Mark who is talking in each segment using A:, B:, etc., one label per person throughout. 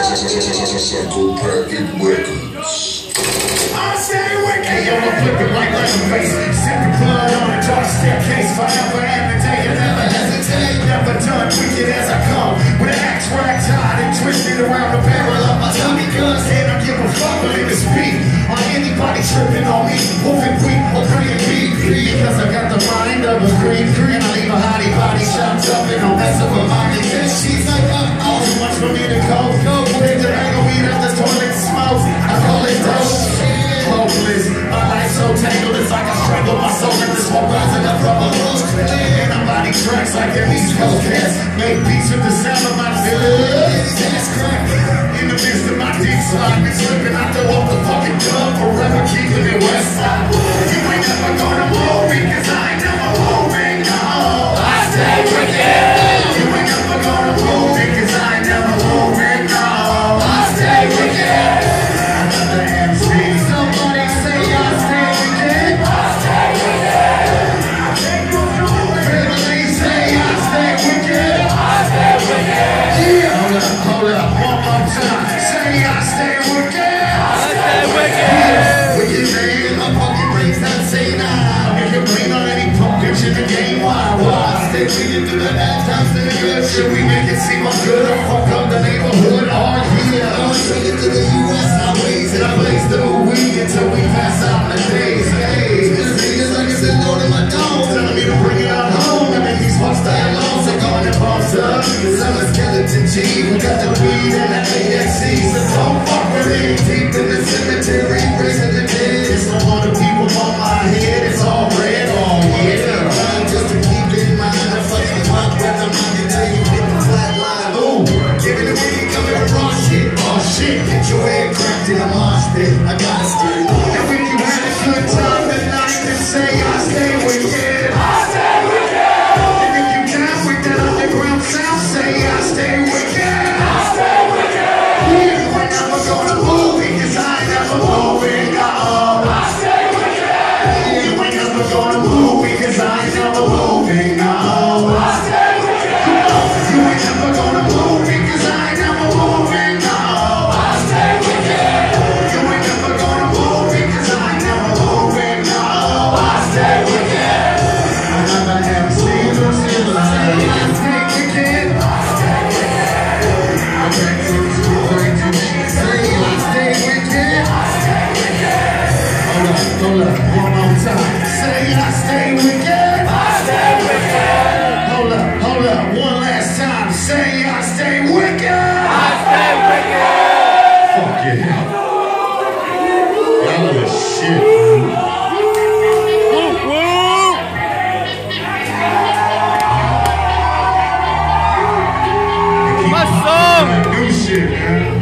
A: Psychopathic Records.
B: I stay wicked, yo, I'm flipping like face. Sipping blood on a dark staircase. Forever advocating, never hesitate. Never done wicked as I come. With an axe rack tied and twisted around the barrel of my tummy guns. And I give a fuck with it to speak. On anybody tripping on me, moving weak or praying beat. Because I got the mind of a creep. And I leave a hottie body chopped up and I'll mess up a mind. And she's like, oh, too much for me to go. Take the bag of weed out the toilet smoke. I call it dope. Hopeless, my life so tangled, it's like I strangle my soul in this smoke rising up from a rose. And I'm body tracks like them East Coast cats. Make beats with the sound of my village. That's crack. In the midst of my deep slide, be slipping, I throw up the fucking gun, forever keeping it west side. You ain't never gonna move me, cause I ain't never moving, no. I stay with you. You ain't never gonna move me, cause I ain't never moving, no. I stay with you. Another AMB. Somebody say I stay with you. I stay with you. Family say I stay with you. I stay with you. Yeah. Hold up, one more time. Say I stay with you. I stay with you. With your name, my fucking brain's not saying I can blame on any punk bitch in the game. Why? I stay with you through the bad times and the good shit. We make it seem I'm good. I fuck up the neighborhood. Oh yeah. I'm gonna take it to the US highways and I blaze the weed until we pass out the days. Hey, this niggas like it's a load of my dogs, telling me to bring it out home. And then these fucks stay alone, so go and boss up. Cause I'm a skeleton G who got the weed and the AXC. So don't fuck with me. Deep in the cemetery, raising the dead. It's no more the people on my head, it's all red, oh yeah. Trying just to keep it in mind, I fucking pop breath, I'm not gonna tell you hit the flat line. Ooh, give it away, come here and raw shit. Oh shit, get your head cracked in a mosh pit. I gotta steer. And when you had a good time tonight, then say I stay with you. I stay with you. And if you down with that underground sound, say I stay with you. I stay with you. You ain't never gonna move me, cause I ain't never moving, no. I stay with you. You ain't never gonna move me, cause I ain't never moving, no. I stay with you. You ain't never gonna move me, cause I ain't never moving, no. I stay with you. You ain't never gonna move me, cause I ain't never moving, no. I stay with you. Another MC who's in line. I stay with you. I stay with you. I can't lose the way to say I stay with you. I stay with you. Hold up, one more time. Say I stay with you. I stay with you. Hold up, one last time. Say I stay with you. I stay with you. Fuck yeah. Y'all are the shit, man. New shit, man.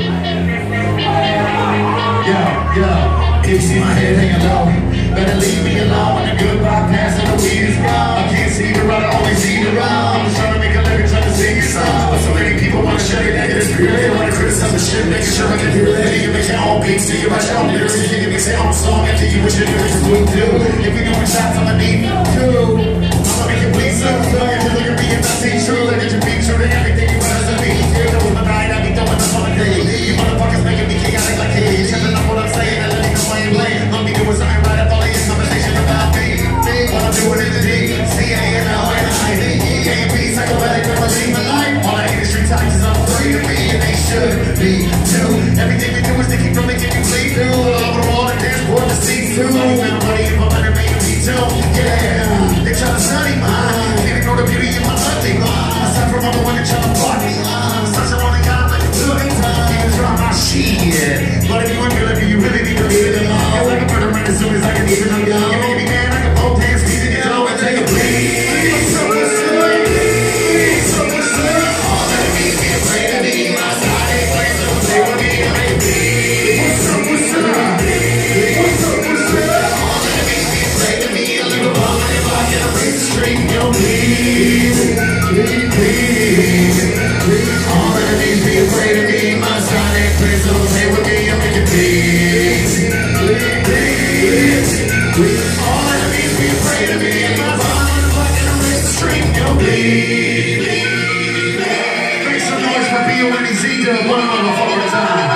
B: Yo, you see my head hanging low. Better leave me alone when the goodbye pass and the weed is gone. I can't see the right, I only see the wrong. I'm just trying to make a living, trying to sing your song. But so many people want to shut it negative spirit. They want to criticize the shit, making sure I can hear it. You make your own beats, do you write your own lyrics? You can mix your own song after you what your lyrics would do. If we doing shots, I'ma need you too. I'ma make it bleed so slow. If you look at me and I see true, let it be true to everything you want us to be. You know with my night, I be throwing up on the day. You motherfuckers making me chaotic like hey. You tripping up what I'm saying, I let it go and play. Let me do what's I right up all of your conversation about me. What I'm doing is the D, C-A-N-L-N-I-D, AMB, psychopathic memory, my life. All the industry ties is I'm free to be, and they should be too. Everything we do is to keep from making you bleed through. All over the wall and dance for the see through. Everybody if I'm better making me too. Yeah, they try to study mine. Can't ignore the beauty in my ugly mind. Aside from all the women trying to fuck me. Such a rolling God like a good time. You can try my shit. But if you ain't gonna do you really need to leave it alone. You're like a murderer as soon as I can even know you. You make me mad, I can both hands, squeeze it down and take a bleed. So what's up? So what's up? All that means be afraid of me. My side ain't playing, so stay with me, I may bleed. What's up? What's up? What's up? What's up? All that means be afraid of me. A little bump and if I get a race the street, you'll bleed. Bleed, bleed. All that means be afraid of me. My side ain't playing, so stay with me, I'll make it bleed. Bleed, bleed. All enemies be afraid of me. And my bond on the block and I'm race the street, you'll bleed. Make some noise for B-O-N-E-Z. C-Dub one motherfucking time.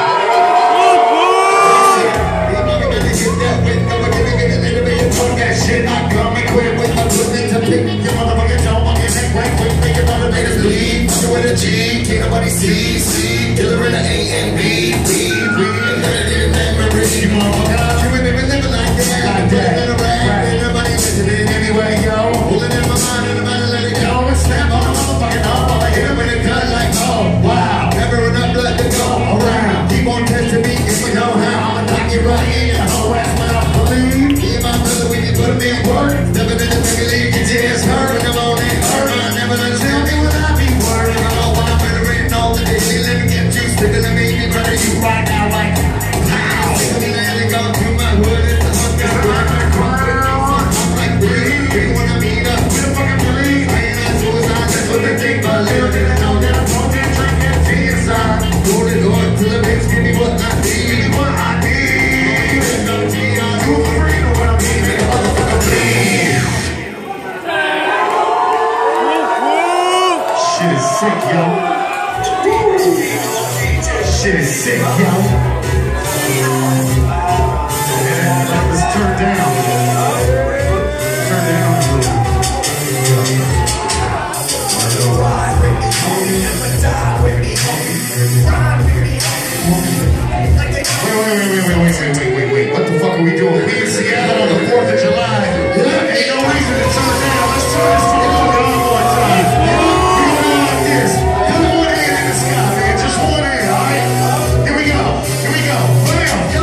B: That shit, I come equipped with a good thing to pick. Your motherfucking dome, I'm getting right quick. Make your motivators leave. Fucking with a G, can't nobody see. Killer in the AMB, inherited memory. You motherfucker, you ain't never living like that. Like that. Ain't nobody listening anyway, yo. Holding in my mind and I'm about to let it go. And snap on a motherfucking arm while I hit him with a gun like, oh, wow. Never enough blood to go around. Keep on testing me if we know how. I'ma knock you right in. The whole ass when I believe. Me and my brother, we can put them in work. Never in the baby league, you just heard. Come on and hurt. Never gonna tell me when I be worried. I know when I'm better in all the daily living. Get you sticking to me, brother, you right now like pow. Let it go through my hood. It's the hunt that's right my crown. I'm like, really wanna meet up with a fucking police. I ain't that suicide, that's what they think. But little did I know that I'm talking, drinking tea inside. Go to the door till the bitch give me what I need. Give me what I need. There's no tea on you for free. Know what I mean? Make a motherfucker bleed. Shit is sick, yo. Shit is sick, yo. Yeah, let's turn down. Turn down a little. Ride with me, homie. Never die with me, homie. Ride with me, homie. Wait. What the fuck are we doing? We in Seattle on the 4th of July. Yeah, ain't no reason to turn down. Let's turn it on one more time. Yeah, we going like this. Put one hand in the sky, man. Just one hand, all right? Here we go. Bam.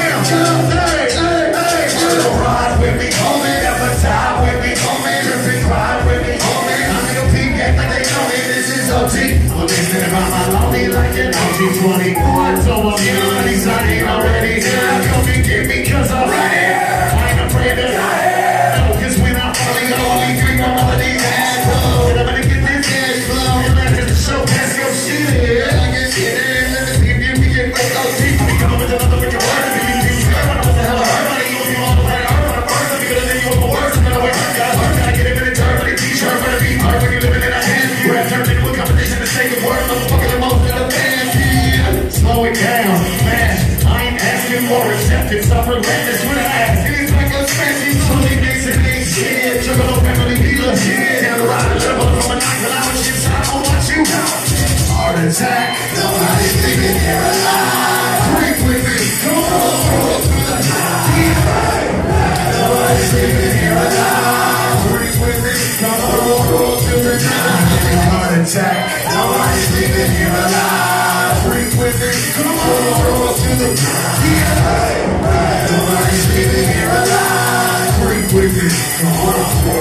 B: Hey. Ride with me, homie. Never die with me, homie. Drippin' ride with me, homie. I'm in a peak, act like they know me. This is OT. I'm listening about my lonely like an OG 20. So I'm feeling excited already. Yeah, come and get me, cause I'm ready. I ain't afraid to die. Cause when I'm falling, I only drink my melody. And I'm gonna get this cash flow. And let this show pass your shit. Yeah, I can get it. Let us give me get like OT. We come up with another wicked word. If you need to what the hell I heard. Money, you will be on the planet Earth. When I'm first, I'm gonna than you up for worse. I'm gonna wake up, got hurt. Gotta get it in a turn. For the t-shirt, for the beat hard. When you living in a hand. Rap turned into a competition to take a word. Motherfucking the most in the band. Slow it down, man. I ain't asking for acceptance. I'm relentless when I ask. It's like a smash. Totally basic shit. Triple O family dealer. Shit. Down the ride, triple from a knock. I was shit. I don't want you. Heart attack. Nobody's thinking they're alive. Break with me. Come on. Roll through the night. Nobody's thinking they're alive. Break with me. Come on. Roll through the night. Heart attack. Nobody's thinking they're alive. Break with me. Come on. Roll through the night. Nobody's living here alive. Break with me. Come on.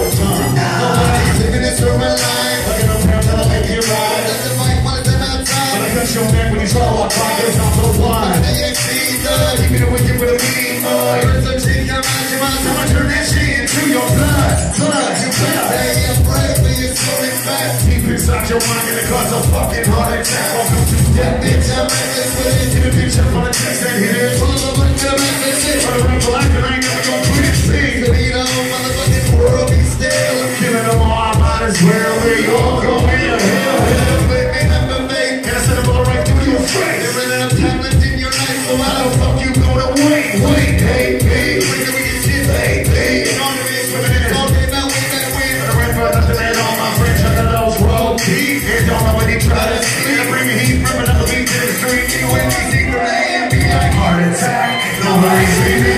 B: Nobody's living this for my life. Look at them pounds that'll make you ride. Doesn't fight one of them outside. But I cut your back when you swallow a clock. It's not so blind. Keep me the wicked with a mean boy. Here's some shit come out your mouth. I'ma turn that shit into your blood. You better say I'm brave when you're slowing fast. Keep inside your mind and it cause a fucking heart attack. Welcome to death, bitch. I'm reckless with it. Get a picture for the text and hit it. Pull up like the reckless shit. For the rifle life, and I ain't never gonna quit it. Sing. The beat on motherfucking world be still. I'm killing them all. I might as well. We all go in the hell. Let me number mate. And I send them all right through your face. There ain't enough time left in your life, so I don't fuck you gonna wait. Hey. When do we get shit? Hey. And on the bitch, women in talking about we better win. But I ran for nothing and all my friends under those road keys. And don't know what he try to see. I bring me heat from another beat to the street. Anyway, we see from the AMB like heart attack. Nobody's leaving.